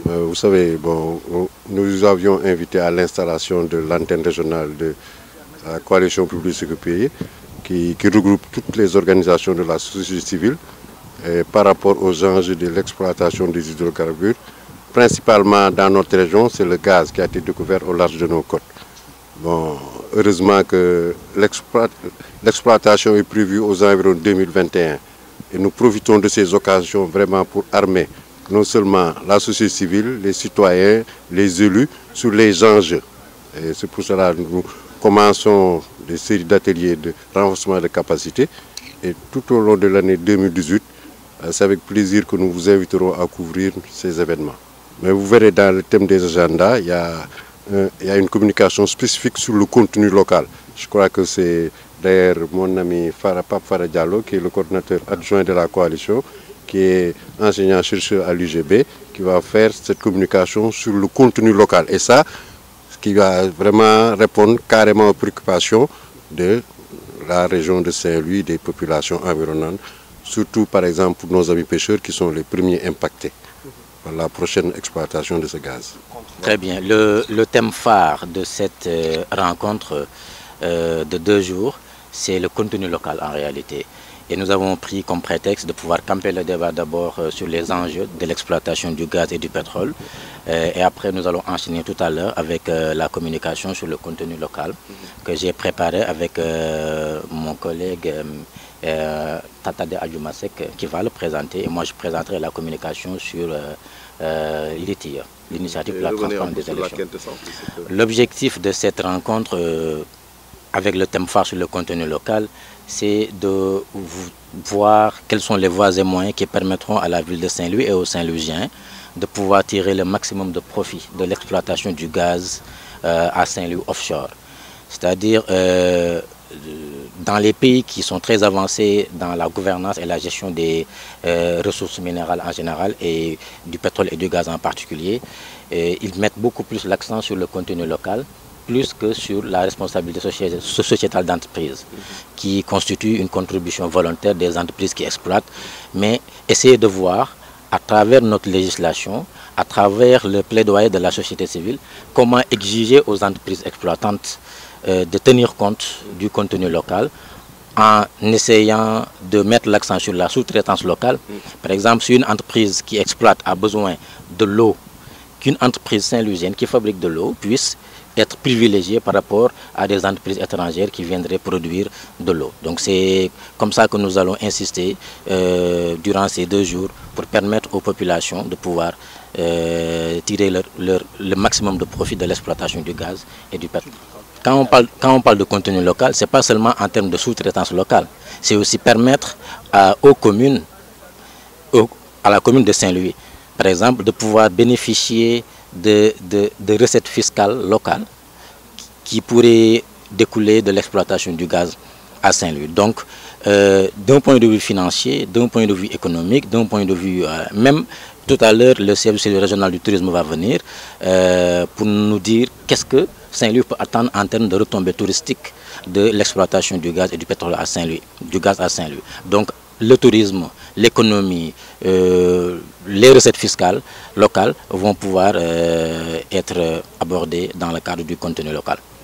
Vous savez, bon, nous avions invité à l'installation de l'antenne régionale de la coalition publique pays qui regroupe toutes les organisations de la société civile par rapport aux enjeux de l'exploitation des hydrocarbures. Principalement dans notre région, c'est le gaz qui a été découvert au large de nos côtes. Bon, heureusement que l'exploitation est prévue aux environs 2021 et nous profitons de ces occasions vraiment pour armer non seulement la société civile, les citoyens, les élus sur les enjeux. Et c'est pour cela que nous commençons des séries d'ateliers de renforcement de capacité et tout au long de l'année 2018, c'est avec plaisir que nous vous inviterons à couvrir ces événements. Mais vous verrez dans le thème des agendas, il y a une communication spécifique sur le contenu local. Je crois que c'est d'ailleurs mon ami Pape Farah Diallo, qui est le coordinateur adjoint de la coalition, qui est enseignant-chercheur à l'UGB, qui va faire cette communication sur le contenu local. Et ça, ce qui va vraiment répondre carrément aux préoccupations de la région de Saint-Louis, des populations environnantes, surtout par exemple pour nos amis pêcheurs qui sont les premiers impactés par la prochaine exploitation de ce gaz. Très bien. Le thème phare de cette rencontre de 2 jours, c'est le contenu local en réalité. Et nous avons pris comme prétexte de pouvoir camper le débat d'abord sur les enjeux de l'exploitation du gaz et du pétrole. Et après, nous allons enchaîner tout à l'heure avec la communication sur le contenu local que j'ai préparé avec mon collègue Tatade Adjumasek qui va le présenter. Et moi, je présenterai la communication sur l'ITIA, l'initiative pour la transparence des élections. L'objectif de cette rencontre avec le thème phare sur le contenu local, c'est de voir quelles sont les voies et moyens qui permettront à la ville de Saint-Louis et aux Saint-Louisiens de pouvoir tirer le maximum de profit de l'exploitation du gaz à Saint-Louis offshore. C'est-à-dire dans les pays qui sont très avancés dans la gouvernance et la gestion des ressources minérales en général et du pétrole et du gaz en particulier, ils mettent beaucoup plus l'accent sur le contenu local, plus que sur la responsabilité sociétale d'entreprise, qui constitue une contribution volontaire des entreprises qui exploitent, mais essayer de voir, à travers notre législation, à travers le plaidoyer de la société civile, comment exiger aux entreprises exploitantes de tenir compte du contenu local, en essayant de mettre l'accent sur la sous-traitance locale. Par exemple, si une entreprise qui exploite a besoin de l'eau, qu'une entreprise saint-louisienne qui fabrique de l'eau puisse être privilégiée par rapport à des entreprises étrangères qui viendraient produire de l'eau. Donc c'est comme ça que nous allons insister durant ces 2 jours pour permettre aux populations de pouvoir tirer le maximum de profit de l'exploitation du gaz et du pétrole. Quand on parle de contenu local, ce n'est pas seulement en termes de sous-traitance locale, c'est aussi permettre aux communes, à la commune de Saint-Louis, par exemple, de pouvoir bénéficier de recettes fiscales locales qui pourraient découler de l'exploitation du gaz à Saint-Louis. Donc, d'un point de vue financier, d'un point de vue économique, d'un point de vue même, tout à l'heure, le service régional du tourisme va venir pour nous dire qu'est-ce que Saint-Louis peut attendre en termes de retombées touristiques de l'exploitation du gaz et du pétrole à Saint-Louis, du gaz à Saint-Louis. Donc, le tourisme, l'économie, les recettes fiscales locales vont pouvoir être abordées dans le cadre du contenu local.